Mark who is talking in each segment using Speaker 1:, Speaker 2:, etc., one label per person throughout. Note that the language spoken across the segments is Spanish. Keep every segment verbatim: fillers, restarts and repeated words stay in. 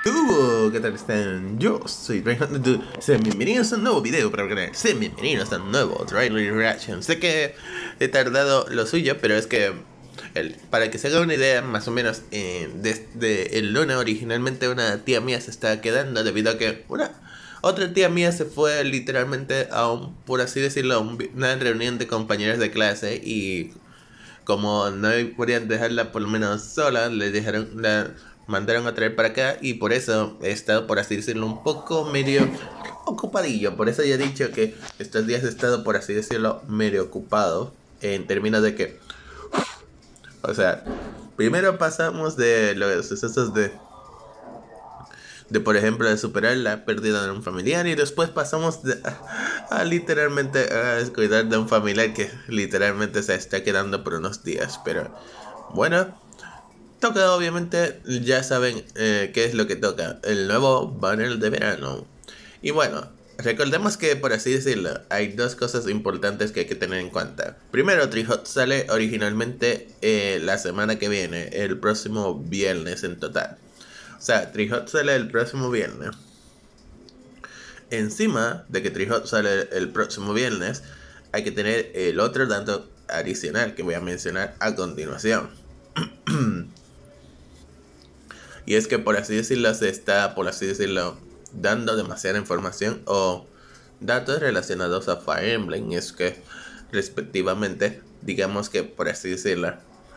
Speaker 1: Uh, ¿qué tal están? Yo soy Reinhardt. Sean bienvenidos a un nuevo video para el canal. Sean bienvenidos a un nuevo Trailer Reaction. Sé que he tardado lo suyo, pero es que el, para que se haga una idea, más o menos, eh, desde el Luna originalmente una tía mía se estaba quedando debido a que una otra tía mía se fue literalmente a un, por así decirlo, a un, una reunión de compañeros de clase y como no podían dejarla por lo menos sola, le dejaron, la mandaron a traer para acá y por eso he estado, por así decirlo, un poco medio ocupadillo. Por eso ya he dicho que estos días he estado, por así decirlo, medio ocupado en términos de que, o sea, primero pasamos de los sucesos de de por ejemplo de superar la pérdida de un familiar y después pasamos de, a, a literalmente a descuidar de un familiar que literalmente se está quedando por unos días. Pero bueno, toca obviamente, ya saben eh, qué es lo que toca, el nuevo banner de verano. Y bueno, recordemos que, por así decirlo, hay dos cosas importantes que hay que tener en cuenta. Primero, Tree Hut sale originalmente eh, la semana que viene, el próximo viernes en total. O sea, Tree Hut sale el próximo viernes. Encima de que Tree Hut sale el próximo viernes, hay que tener el otro dato adicional que voy a mencionar a continuación. Y es que, por así decirlo, se está, por así decirlo, dando demasiada información o datos relacionados a Fire Emblem. Y es que, respectivamente, digamos que, por así decirlo,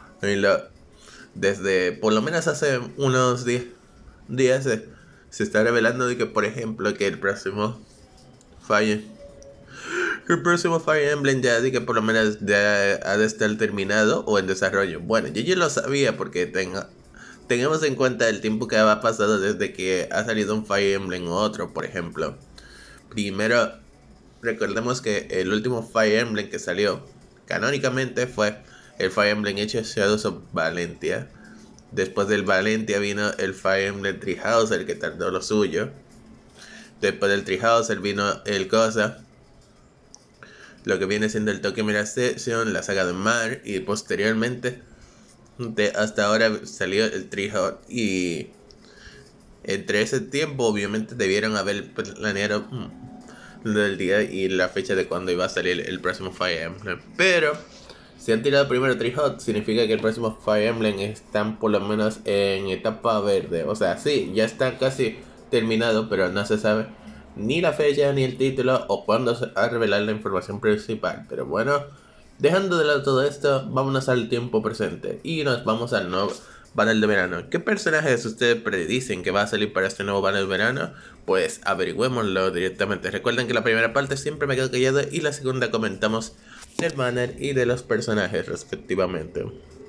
Speaker 1: desde por lo menos hace unos días días se, se está revelando de que, por ejemplo, que el próximo Fire el próximo Fire Emblem ya de que por lo menos ya ha de estar terminado o en desarrollo. Bueno, yo ya lo sabía porque tenga, tengamos en cuenta el tiempo que ha pasado desde que ha salido un Fire Emblem u otro, por ejemplo. Primero, recordemos que el último Fire Emblem que salió canónicamente fue el Fire Emblem hecho Shadows of Valentia. Después del Valentia vino el Fire Emblem Treehouser, que tardó lo suyo. Después del Treehouser vino el Cosa, lo que viene siendo el Tokyo Mirage Session, la saga de Mar. Y posteriormente, de hasta ahora salió el Treehouser. Y entre ese tiempo, obviamente, debieron haber planeado el día y la fecha de cuando iba a salir el próximo Fire Emblem. Pero si han tirado primero Tree Hut, significa que el próximo Fire Emblem están por lo menos en etapa verde. O sea, sí, ya está casi terminado, pero no se sabe ni la fecha, ni el título, o cuándo se va a revelar la información principal. Pero bueno, dejando de lado todo esto, vámonos al tiempo presente. Y nos vamos al nuevo banner de verano. ¿Qué personajes ustedes predicen que va a salir para este nuevo banner de verano? Pues averigüémoslo directamente. Recuerden que la primera parte siempre me quedo callado y la segunda comentamos del banner y de los personajes respectivamente.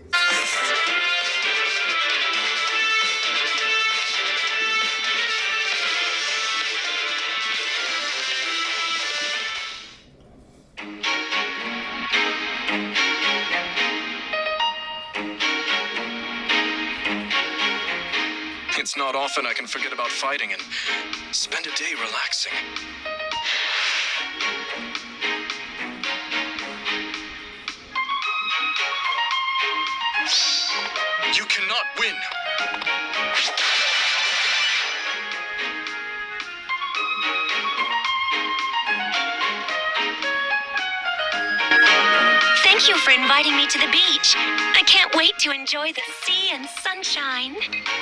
Speaker 2: It's not often I can forget about fighting and spend a day relaxing. You cannot win.
Speaker 3: Thank you for inviting me to the beach. I can't wait to enjoy the sea and sunshine.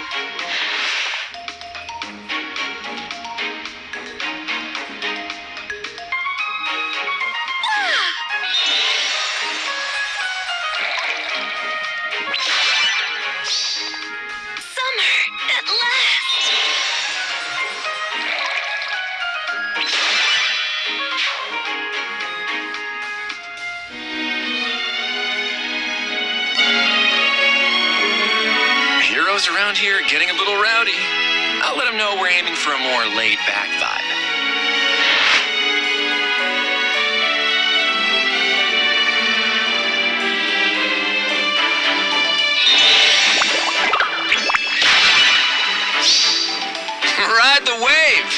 Speaker 2: Heroes around here getting a little rowdy. I'll let them know we're aiming for a more laid-back vibe. Ride the wave!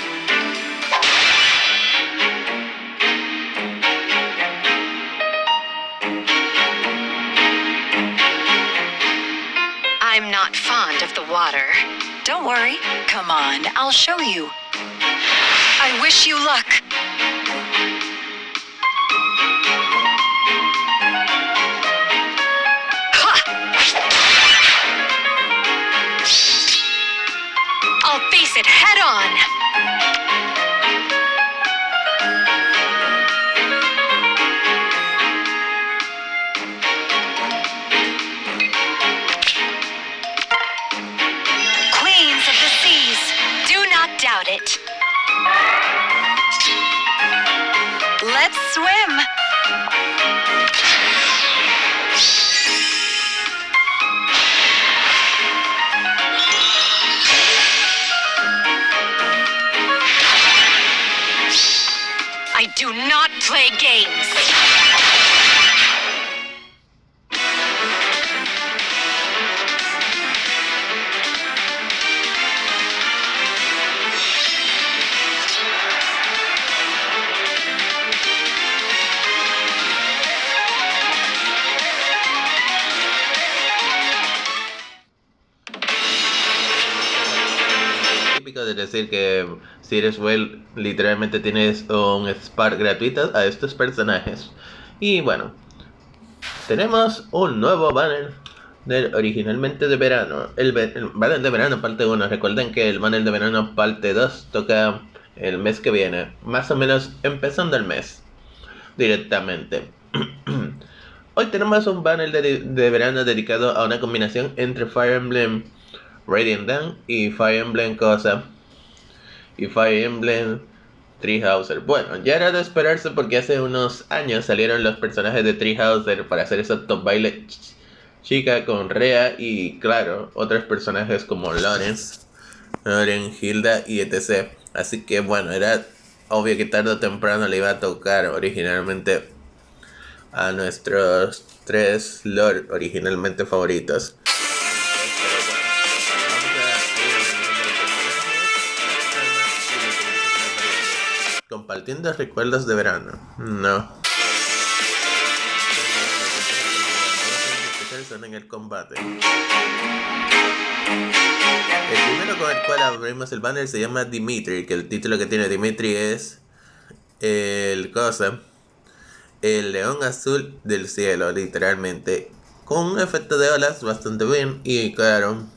Speaker 3: I'm not fond of the water.
Speaker 4: Don't worry. Come on, I'll show you. I wish you luck. Ha! I'll face it head on. Doubt it. Let's swim. I do not play games.
Speaker 1: De decir que si eres well literalmente tienes un Spark gratuito a estos personajes. Y bueno, tenemos un nuevo banner del originalmente de verano, el, el banner de verano parte uno. Recuerden que el banner de verano parte dos toca el mes que viene, más o menos empezando el mes directamente. Hoy tenemos un banner de, de verano dedicado a una combinación entre Fire Emblem Radiant Dawn y Fire Emblem Cosa y Fire Emblem Treehouser. Bueno, ya era de esperarse porque hace unos años salieron los personajes de Treehouser para hacer esos top baile ch chica con Rhea y claro, otros personajes como Lawrence, Loren, Hilda y etcétera. Así que bueno, era obvio que tarde o temprano le iba a tocar originalmente a nuestros tres lord originalmente favoritos. Compartiendo recuerdos de verano. No. En el combate. El primero con el cual abrimos el banner se llama Dimitri, que el título que tiene Dimitri es el cosa, el león azul del cielo, literalmente, con un efecto de olas bastante bien y claro.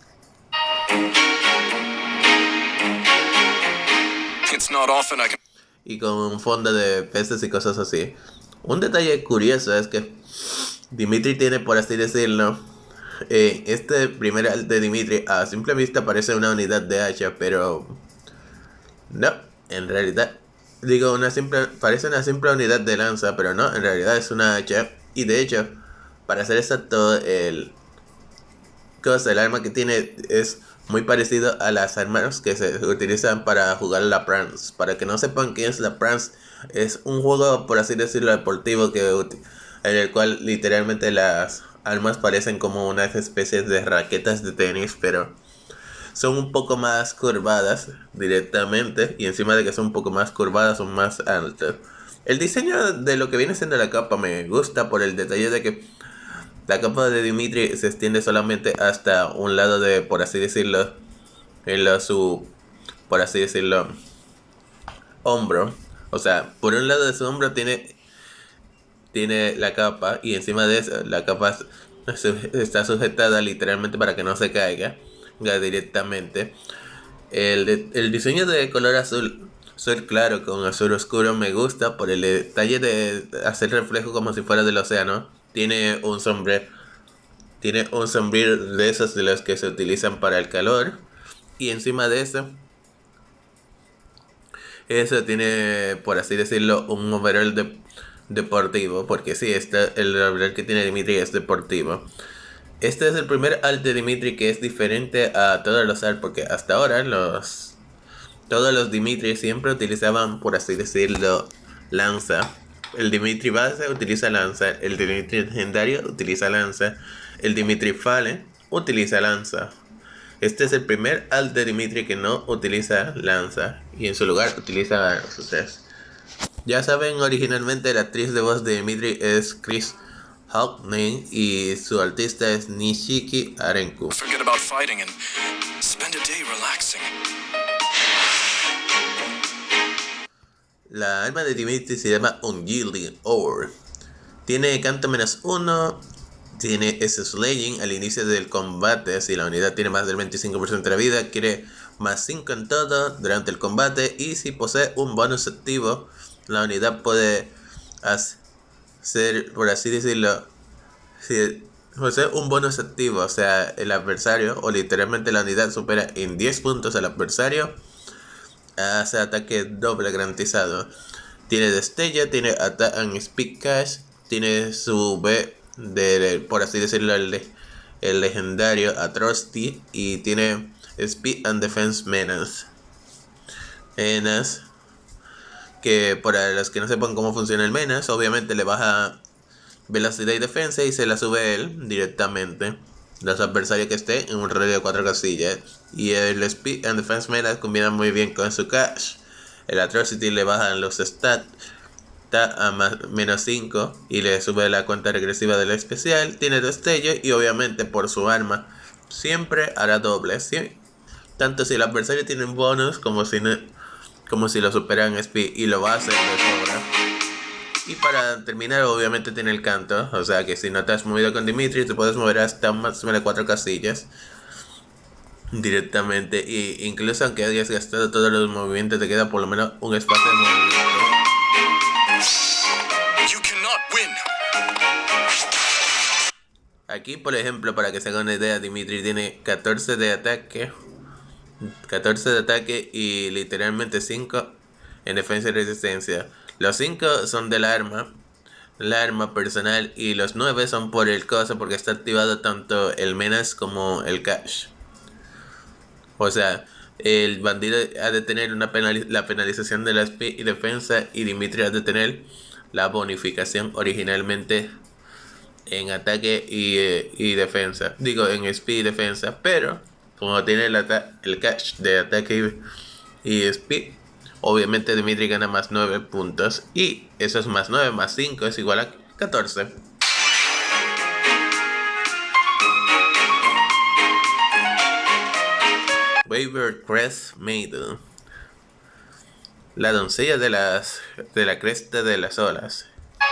Speaker 2: It's not often I can...
Speaker 1: Y con un fondo de peces y cosas así. Un detalle curioso es que Dimitri tiene, por así decirlo, eh, este primer alt de Dimitri a simple vista parece una unidad de hacha, pero no, en realidad, digo, una simple, parece una simple unidad de lanza, pero no, en realidad es una hacha. Y de hecho, para ser exacto, el cosa, el arma que tiene es muy parecido a las armas que se utilizan para jugar la Prance. Para que no sepan qué es la Prance, es un juego, por así decirlo, deportivo que en el cual literalmente las armas parecen como unas especies de raquetas de tenis, pero son un poco más curvadas directamente, y encima de que son un poco más curvadas, son más altas. El diseño de lo que viene siendo la capa me gusta por el detalle de que la capa de Dimitri se extiende solamente hasta un lado de, por así decirlo, en la, su, por así decirlo, hombro. O sea, por un lado de su hombro tiene tiene la capa, y encima de eso la capa está sujetada literalmente para que no se caiga directamente. El, el diseño de color azul, azul claro con azul oscuro me gusta por el detalle de hacer reflejo como si fuera del océano. Tiene un sombrero, tiene un sombrero de esos de los que se utilizan para el calor, y encima de eso, eso tiene, por así decirlo, un overall de deportivo, porque sí, este, el overall que tiene Dimitri es deportivo. Este es el primer alt de Dimitri que es diferente a todos los alt, porque hasta ahora los todos los Dimitri siempre utilizaban, por así decirlo, lanza. El Dimitri base utiliza lanza, el Dimitri legendario utiliza lanza, el Dimitri Fallen utiliza lanza. Este es el primer alt de Dimitri que no utiliza lanza y en su lugar utiliza ustedes. Ya saben, originalmente la actriz de voz de Dimitri es Chris Hockney y su artista es Nishiki Arenku.
Speaker 2: Forget about fighting and spend a day relaxing.
Speaker 1: La arma de Dimitri se llama Unyielding Ore. Tiene canto menos uno. Tiene slaying al inicio del combate. Si la unidad tiene más del veinticinco por ciento de la vida, adquiere más cinco en todo durante el combate. Y si posee un bonus activo, la unidad puede hacer, por así decirlo, si posee un bonus activo, o sea, el adversario, o literalmente la unidad supera en diez puntos al adversario, hace ataque doble garantizado. Tiene destello, tiene attack and speed cash, tiene su B de, por así decirlo, el, el legendario Atrocity, y tiene Speed and Defense Menace. Menace, que para los que no sepan cómo funciona el Menace, obviamente le baja velocidad y defensa y se la sube él directamente. Los adversarios que estén en un radio de cuatro casillas. Y el Speed and Defense Menace combina muy bien con su cash. El Atrocity le bajan los stats a más, menos cinco y le sube la cuenta regresiva del especial. Tiene destello y obviamente por su arma siempre hará doble, ¿sí? Tanto si el adversario tiene un bonus como si, no, como si lo supera en speed, y lo va a hacer de sobra. Y para terminar, obviamente tiene el canto, o sea que si no te has movido con Dimitri, te puedes mover hasta un máximo de cuatro casillas directamente, y incluso aunque hayas gastado todos los movimientos, te queda por lo menos un espacio de movimiento. Aquí, por ejemplo, para que se hagan una idea, Dimitri tiene catorce de ataque, catorce de ataque y literalmente cinco en defensa y resistencia. Los cinco son del arma, la arma personal, y los nueve son por el coso, porque está activado tanto el Menace como el Cash. O sea, el bandido ha de tener una penaliz la penalización de la speed y defensa, y Dimitri ha de tener la bonificación originalmente en ataque y, eh, y defensa. Digo, en speed y defensa, pero como tiene el, el Cash de ataque y, y speed, obviamente Dimitri gana más nueve puntos, y eso es más nueve más cinco es igual a catorce. Waver Crest Maiden, la doncella de las de la cresta de las olas.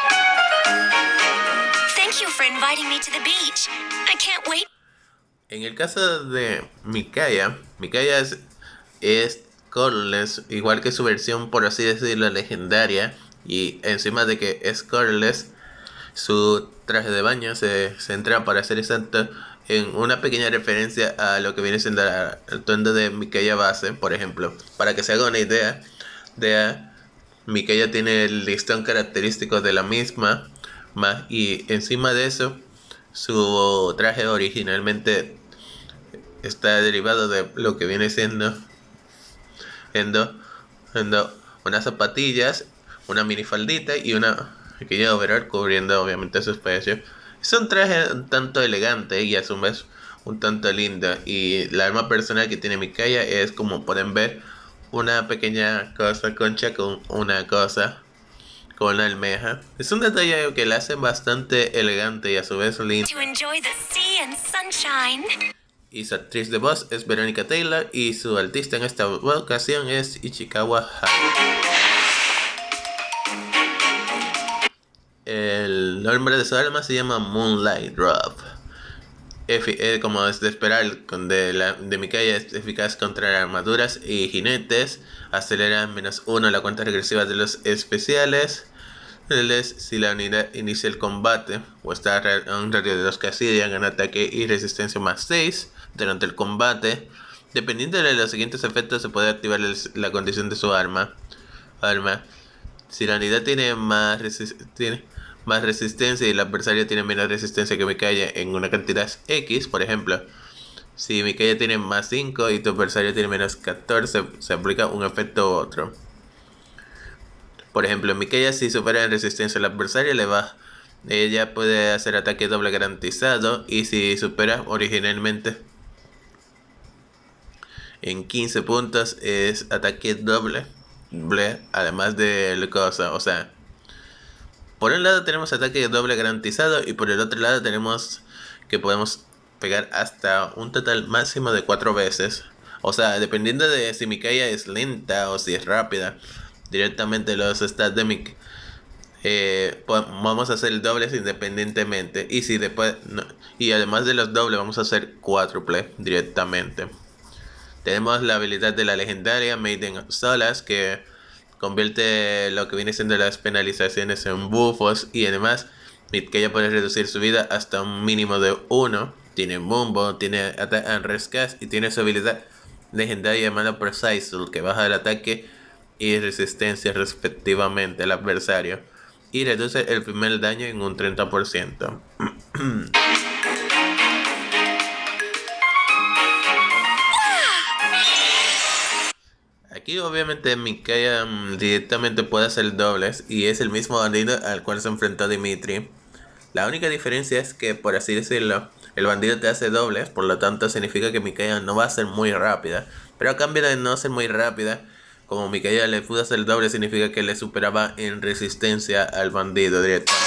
Speaker 3: Thank you for inviting me to the beach. I can't wait.
Speaker 1: En el caso de Micaiah, Micaiah es, es colorless, igual que su versión, por así decirlo, legendaria, y encima de que es colorless, su traje de baño se centra, para ser exacto, en una pequeña referencia a lo que viene siendo la, el atuendo de Micaiah base. Por ejemplo, para que se haga una idea, de Micaiah tiene el listón característico de la misma, más, y encima de eso, su traje originalmente está derivado de lo que viene siendo, siendo, siendo unas zapatillas, una minifaldita y una pequeña overall cubriendo obviamente sus pechos. Es un traje un tanto elegante y a su vez un tanto lindo, y la arma personal que tiene Micaiah es, como pueden ver, una pequeña cosa concha con una cosa con la almeja. Es un detalle que la hace bastante elegante y a su vez lindo.
Speaker 3: To enjoy the sea and sunshine.
Speaker 1: Y su actriz de voz es Veronica Taylor, y su artista en esta ocasión es Ichikawa Ha. El nombre de su arma se llama Moonlight Drop. Efi eh, como es de esperar, con de, la, de Micaiah, es eficaz contra armaduras y jinetes. Acelera menos uno la cuenta regresiva de los especiales. Si la unidad inicia el combate o está a un radio de dos casillas, gana ataque y resistencia más seis durante el combate. Dependiendo de los siguientes efectos, se puede activar el, la condición de su arma. arma. Si la unidad tiene más, resist tiene más resistencia y el adversario tiene menos resistencia que Micaiah en una cantidad X, por ejemplo, si Micaiah tiene más cinco y tu adversario tiene menos catorce, se aplica un efecto u otro. Por ejemplo, Micaiah, si supera en resistencia al adversario, le va, ella puede hacer ataque doble garantizado, y si supera originalmente en quince puntos es ataque doble, doble además de cosa, o sea, por un lado tenemos ataque doble garantizado, y por el otro lado tenemos que podemos pegar hasta un total máximo de cuatro veces. O sea, dependiendo de si Micaiah es lenta o si es rápida, directamente los stats de Micaiah eh, vamos a hacer dobles independientemente. Y si después no, y además de los dobles vamos a hacer cuádruple directamente. Tenemos la habilidad de la legendaria Maiden Solas, que convierte lo que viene siendo las penalizaciones en buffos. Y además Micaiah puede reducir su vida hasta un mínimo de uno. Tiene Mumbo, tiene Attack and Rescast y tiene su habilidad legendaria llamada Precisal, que baja el ataque y resistencia respectivamente al adversario y reduce el primer daño en un treinta por ciento. Aquí obviamente Micaiah um, directamente puede hacer dobles y es el mismo bandido al cual se enfrentó Dimitri. La única diferencia es que, por así decirlo, el bandido te hace dobles, por lo tanto significa que Micaiah no va a ser muy rápida. Pero a cambio de no ser muy rápida, como Micaiah le pudo hacer doble, significa que le superaba en resistencia al bandido directamente.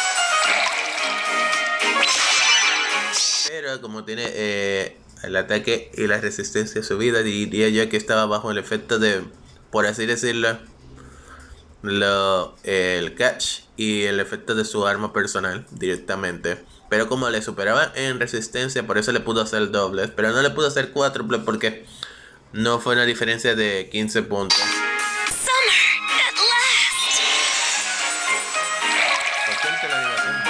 Speaker 1: Pero como tiene eh, el ataque y la resistencia subida, diría yo que estaba bajo el efecto de, por así decirlo, lo, el catch y el efecto de su arma personal directamente. Pero como le superaba en resistencia, por eso le pudo hacer dobles. Pero no le pudo hacer cuádruple porque no fue una diferencia de quince puntos.
Speaker 3: Summer, at last!
Speaker 1: Potente la animación.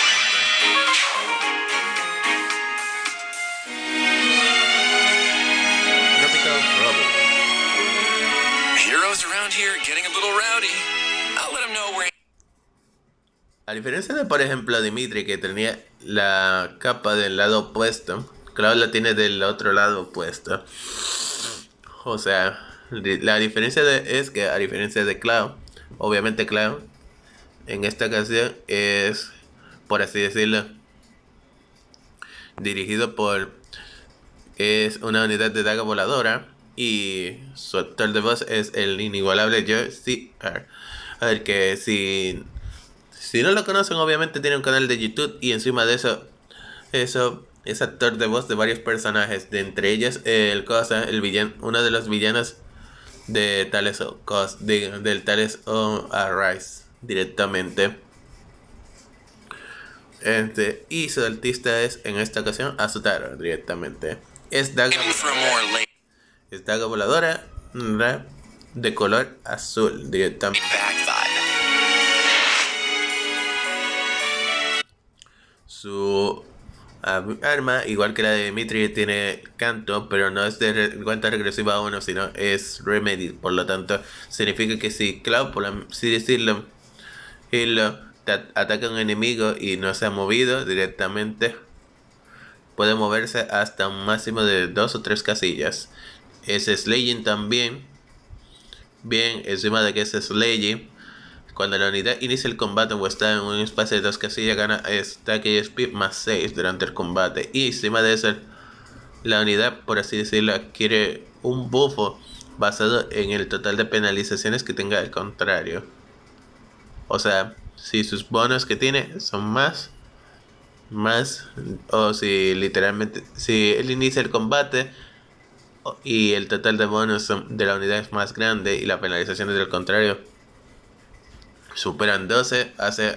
Speaker 1: Tropical Trouble.
Speaker 2: Heroes around here getting a little rowdy. I'll let them know we're...
Speaker 1: A diferencia de, por ejemplo, Dimitri, que tenía la capa del lado opuesto, Cloud la tiene del otro lado opuesto. O sea, la diferencia de, es que a diferencia de Cloud, obviamente Cloud en esta ocasión es, por así decirlo, dirigido por, es una unidad de daga voladora y su actor de voz es el inigualable Joe Sear. A ver, que si Si no lo conocen, obviamente tiene un canal de YouTube y encima de eso, eso es actor de voz de varios personajes, de entre ellos el cosa, el villano, uno de los villanos de Tales Cos, de, del Tales of Arise directamente. Este, y su artista es en esta ocasión Azutaro directamente. Es daga, es daga voladora de color azul directamente. Su uh, arma, igual que la de Dimitri, tiene canto, pero no es de re cuenta regresiva uno, sino es remedy. Por lo tanto, significa que si Cloud, por así decirlo, lo, ataca a un enemigo y no se ha movido directamente, puede moverse hasta un máximo de dos o tres casillas. Es slaying también. Bien, encima de que es slaying, cuando la unidad inicia el combate o está en un espacio de dos casillas, gana ataque y speed más seis durante el combate. Y encima de eso, la unidad, por así decirlo, adquiere un buffo basado en el total de penalizaciones que tenga el contrario. O sea, si sus bonos que tiene son más, más, o si literalmente, si él inicia el combate y el total de bonos de la unidad es más grande y las penalizaciones del contrario superan doce, hace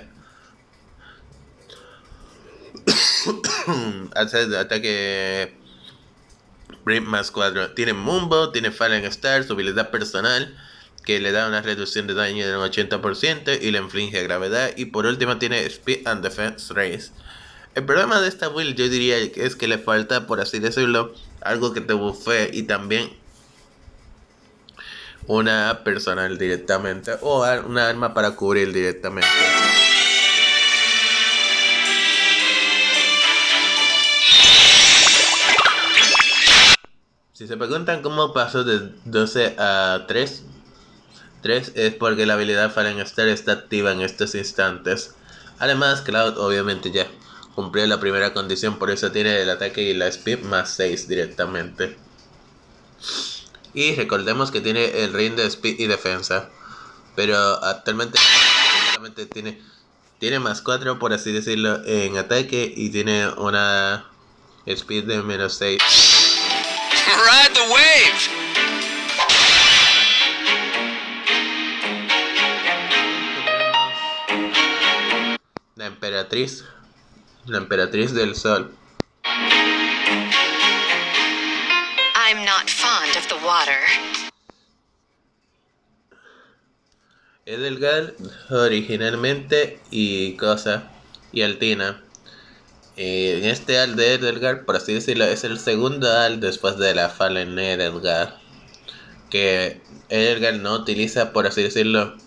Speaker 1: hace ataque más cuatro. Tiene Mumbo, tiene Fallen Star, su habilidad personal que le da una reducción de daño del ochenta por ciento y le inflige gravedad. Y por último tiene Speed and Defense Race. El problema de esta build, yo diría que es que le falta, por así decirlo, algo que te buffee y también una personal directamente o una arma para cubrir directamente. Si se preguntan cómo pasó de doce a tres, tres es porque la habilidad Fallen Star está activa en estos instantes. Además, Cloud obviamente ya cumplió la primera condición, por eso tiene el ataque y la speed más seis directamente. Y recordemos que tiene el ring de speed y defensa, pero actualmente solamente tiene, tiene más cuatro, por así decirlo, en ataque y tiene una Speed de menos seis.
Speaker 2: Ride the wave!
Speaker 1: La emperatriz. La emperatriz del sol.
Speaker 4: I'm not fond of the water.
Speaker 1: Edelgard originalmente y cosa y Altina. Eh, en este Al de Edelgard, por así decirlo, es el segundo Al después de la Fallen Edelgard, que Edelgard no utiliza, por así decirlo,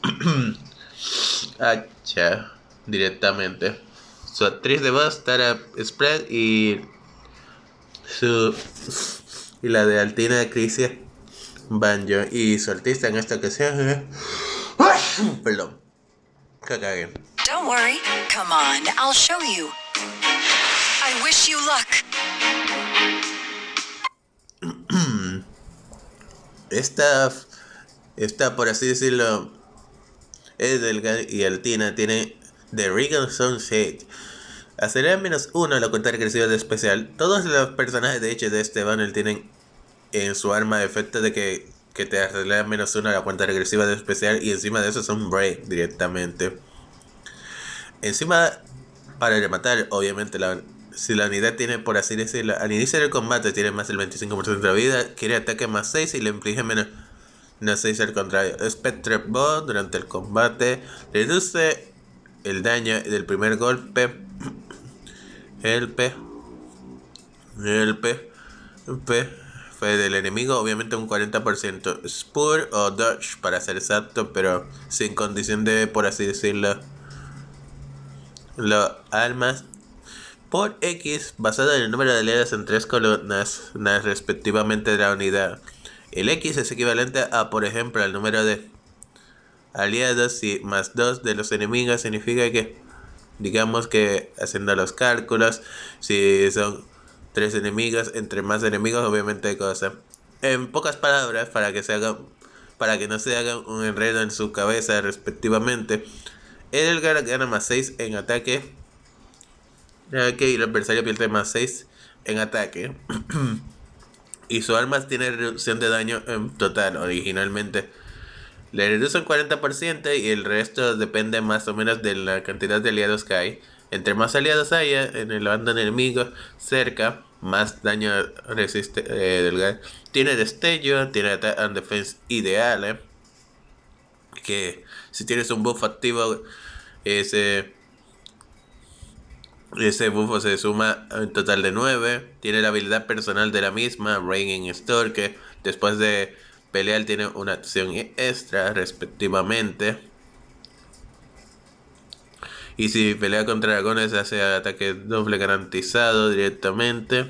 Speaker 1: hacha directamente. Su actriz de voz, Tara Spread, y su y la de Altina, Crisia Banjo, y su artista en esta ocasión es perdón, que caguen.
Speaker 4: Don't worry. Come on, I'll show you. I wish you luck.
Speaker 1: Esta, esta, por así decirlo, Edelgard y Altina tiene The Regal Sunshade. Acelera menos uno a la cuenta regresiva de especial. Todos los personajes de hecho de este banner tienen en su arma efecto de que, que te acelera menos uno a la cuenta regresiva de especial, y encima de eso son break directamente. Encima, para rematar, obviamente, la, si la unidad tiene, por así decirlo, al inicio del combate tiene más del veinticinco por ciento de la vida, quiere ataque más seis y le inflige menos, menos seis al contrario. Spectre Bond durante el combate reduce el daño del primer golpe. El P. El P. P. Fue del enemigo, obviamente un cuarenta por ciento. Spur o Dodge para ser exacto, pero sin condición de, por así decirlo, las armas. Por X, basado en el número de aliados en tres columnas, respectivamente de la unidad. El X es equivalente a, por ejemplo, al número de aliados y más dos de los enemigos. Significa que, digamos que haciendo los cálculos, si son tres enemigos, entre más enemigos, obviamente hay cosas. En pocas palabras, para que se haga, para que no se haga un enredo en su cabeza, respectivamente, Edelgard gana más seis en ataque. Ok, y el adversario pierde más seis en ataque. Y su arma tiene reducción de daño en total. Originalmente le reduce un cuarenta por ciento y el resto depende más o menos de la cantidad de aliados que hay. Entre más aliados haya en el bando enemigo cerca, más daño resiste eh, Edelgard. Tiene destello, tiene attack and defense ideal, eh, que si tienes un buff activo, ese ese buff se suma a un total de nueve. Tiene la habilidad personal de la misma, Reign in Store, que después de pelear tiene una acción extra respectivamente. Y si pelea contra dragones hace ataque doble garantizado directamente.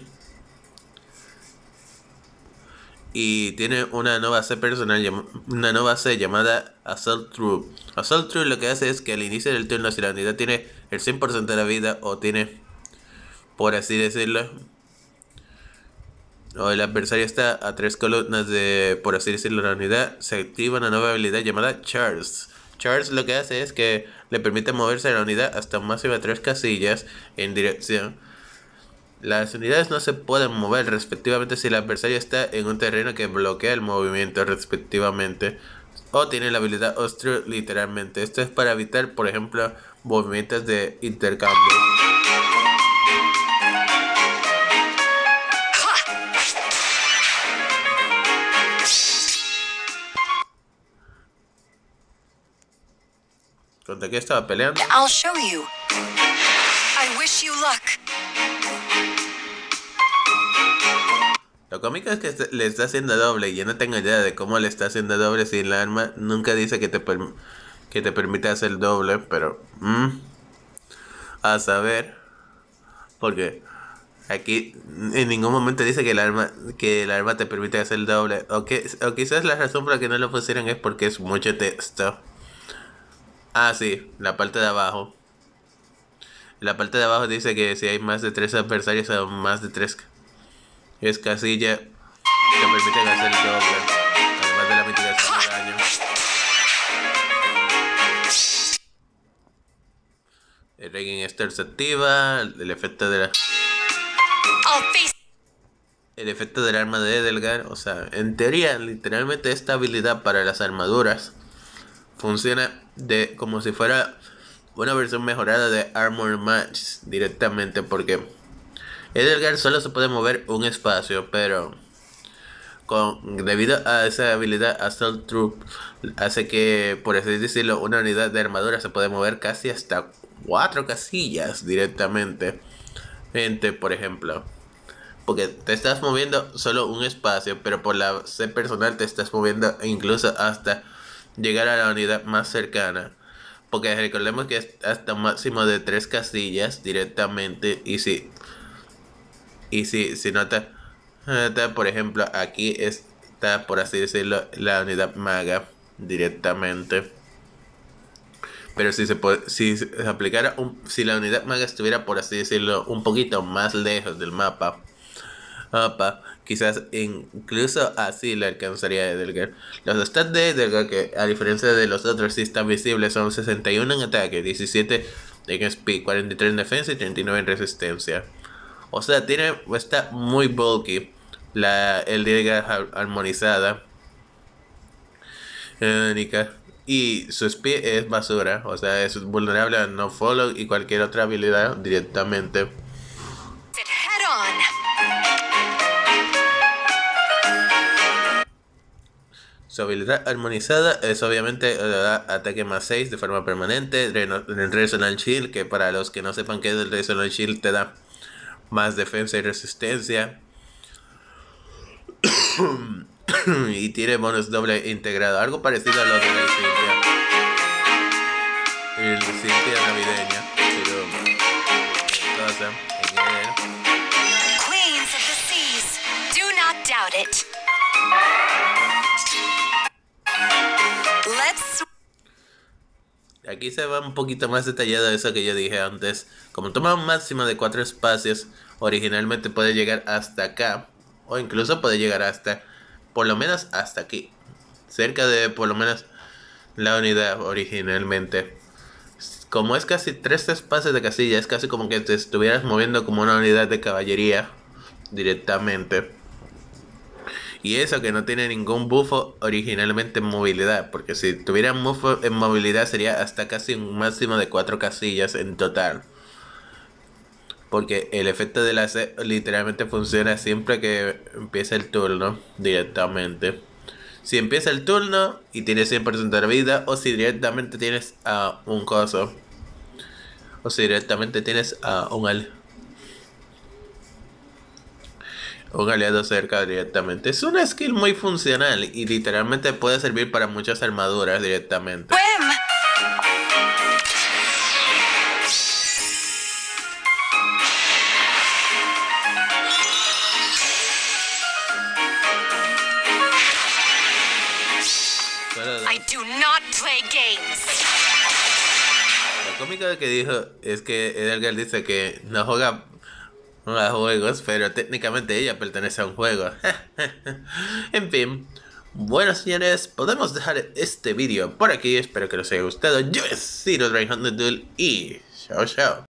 Speaker 1: Y tiene una nueva C personal, una nueva C llamada Assault Troop. Assault Troop lo que hace es que al inicio del turno, si la unidad tiene el cien por ciento de la vida, o tiene, por así decirlo, o el adversario está a tres columnas de, por así decirlo, la unidad, se activa una nueva habilidad llamada Charge. Charge lo que hace es que le permite moverse a la unidad hasta un máximo de tres casillas en dirección. Las unidades no se pueden mover respectivamente si el adversario está en un terreno que bloquea el movimiento respectivamente, o tiene la habilidad Obstruct literalmente. Esto es para evitar, por ejemplo, movimientos de intercambio. ¿Contra qué estaba peleando?
Speaker 4: I'll show you. I wish you luck.
Speaker 1: Lo cómico es que le está haciendo doble. Yo no tengo idea de cómo le está haciendo doble si el arma nunca dice que te, per que te permite hacer doble, pero mmm, a saber, porque aquí en ningún momento dice que el arma que el arma te permite hacer doble, o, que, o quizás la razón por la que no lo pusieron es porque es mucho texto. Ah, sí, la parte de abajo. La parte de abajo dice que si hay más de tres adversarios o más de tres es casilla, te permiten hacer doble, además de la mitigación de daño. El Reign in Store se activa, el efecto de la
Speaker 4: I'll face.
Speaker 1: El efecto del arma de Edelgard, o sea, en teoría, literalmente esta habilidad para las armaduras funciona de como si fuera una versión mejorada de Armor Match directamente, porque Edelgard solo se puede mover un espacio, pero con debido a esa habilidad Assault Troop hace que, por así decirlo, una unidad de armadura se puede mover casi hasta cuatro casillas directamente. Gente, por ejemplo, porque te estás moviendo solo un espacio, pero por la C personal te estás moviendo incluso hasta llegar a la unidad más cercana. Porque recordemos que es hasta un máximo de tres casillas directamente. Y si, y si, si nota, por ejemplo, aquí está, por así decirlo, la unidad maga directamente. Pero si se puede, si se aplicara un, si la unidad maga estuviera, por así decirlo, un poquito más lejos del mapa, Opa, quizás incluso así le alcanzaría a Edelgard. Los stats de Edelgard, que a diferencia de los otros sí están visibles, son sesenta y uno en ataque, diecisiete en speed, cuarenta y tres en defensa y treinta y nueve en resistencia. O sea, tiene, está muy bulky la Edelgard armonizada. Única. Y su speed es basura, o sea, es vulnerable a no follow y cualquier otra habilidad directamente.
Speaker 4: Head on.
Speaker 1: Su habilidad armonizada es obviamente le da ataque más seis de forma permanente. El Resonant Shield, que para los que no sepan qué es el Resonant Shield, te da más defensa y resistencia. Y tiene bonus doble integrado, algo parecido a lo de la Cynthia. El Cynthia navideña, pero cosa en él.
Speaker 4: Queens of the seas. Do not doubt it. Let's.
Speaker 1: Aquí se va un poquito más detallado eso que yo dije antes. Como toma un máximo de cuatro espacios, originalmente puede llegar hasta acá, o incluso puede llegar hasta, por lo menos hasta aquí, cerca de por lo menos la unidad originalmente. Como es casi tres espacios de casilla, es casi como que te estuvieras moviendo como una unidad de caballería directamente. Y eso que no tiene ningún buffo originalmente en movilidad, porque si tuviera un buffo en movilidad sería hasta casi un máximo de cuatro casillas en total. Porque el efecto de la C literalmente funciona siempre que empieza el turno directamente. Si empieza el turno y tienes cien por ciento de vida, o si directamente tienes a uh, un coso, o si directamente tienes a uh, un al un aliado cerca directamente. Es una skill muy funcional y literalmente puede servir para muchas armaduras directamente.
Speaker 4: Swim. I do not play games.
Speaker 1: Lo cómico de que dijo es que Edelgard dice que no juega a juegos, pero técnicamente ella pertenece a un juego. En fin, bueno señores, podemos dejar este vídeo por aquí. Espero que les haya gustado. Yo he sido Dry Hunter Duel y chao chao.